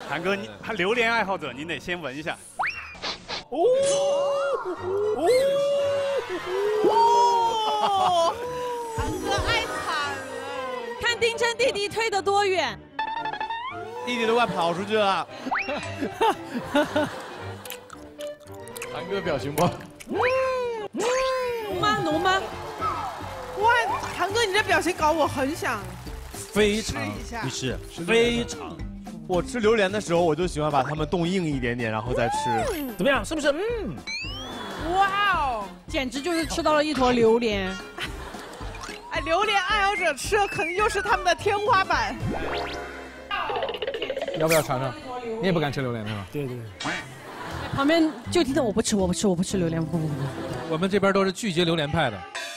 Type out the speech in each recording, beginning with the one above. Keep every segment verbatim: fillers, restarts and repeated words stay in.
韩哥，你榴莲爱好者，您得先闻一下。哦哦，韩哥爱惨了。 看丁真弟弟推得多远， 弟弟都快跑出去了。韩哥表情包。 浓吗？浓吗？ 哇，韩哥，你这表情搞我很想非常试一下不是非常。 我吃榴莲的时候，我就喜欢把它们冻硬一点点，然后再吃。 怎么样？是不是？嗯。 哇哦， 简直就是吃到了一坨榴莲。 哎，榴莲爱好者吃的肯定又是他们的天花板。 要不要尝尝？你也不敢吃榴莲是吧？ 对对。 旁边就听到我不吃，我不吃，我不吃榴莲，不不不。 我们这边都是拒绝榴莲派的。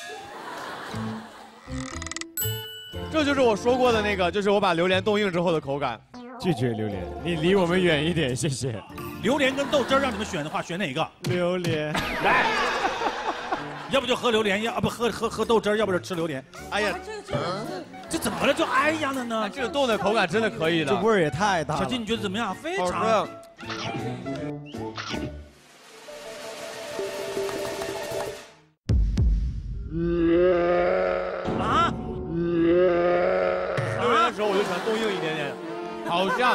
这就是我说过的那个，就是我把榴莲冻硬之后的口感。 拒绝榴莲，你离我们远一点，谢谢。 榴莲跟豆汁儿让你们选的话，选哪个？ 榴莲。 来，要不就喝榴莲，要不喝喝喝豆汁儿，要不就吃榴莲。 哎呀， 这这这怎么了？就哎呀了呢？ 这个冻的口感真的可以的， 这味儿也太大了。 小金，你觉得怎么样？非常。啊？ 榴莲的时候我就喜欢冻硬一点点，好像。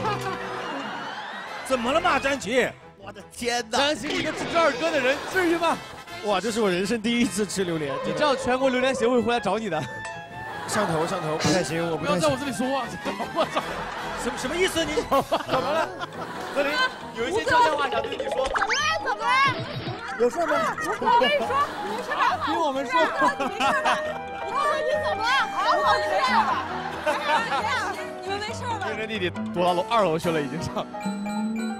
怎么了嘛，詹奇？ 我的天哪！ 詹奇，一个吃折耳根的人，至于吗？ 哇，这是我人生第一次吃榴莲。 你知道全国榴莲协会会来找你的。 上头上头，不太行，我不太行。 不要在我这里说话，我操！ 什么什么意思？你怎么了？何琳，有一些悄悄话想对你说。 怎么了？怎么了？ 有事吗？ 我跟你说，没事吧？ 听我们说。 你没事吧？我告诉你怎么了？好好笑吧？ 你们没事吧？ 丁真弟弟躲到楼二楼去了，已经上。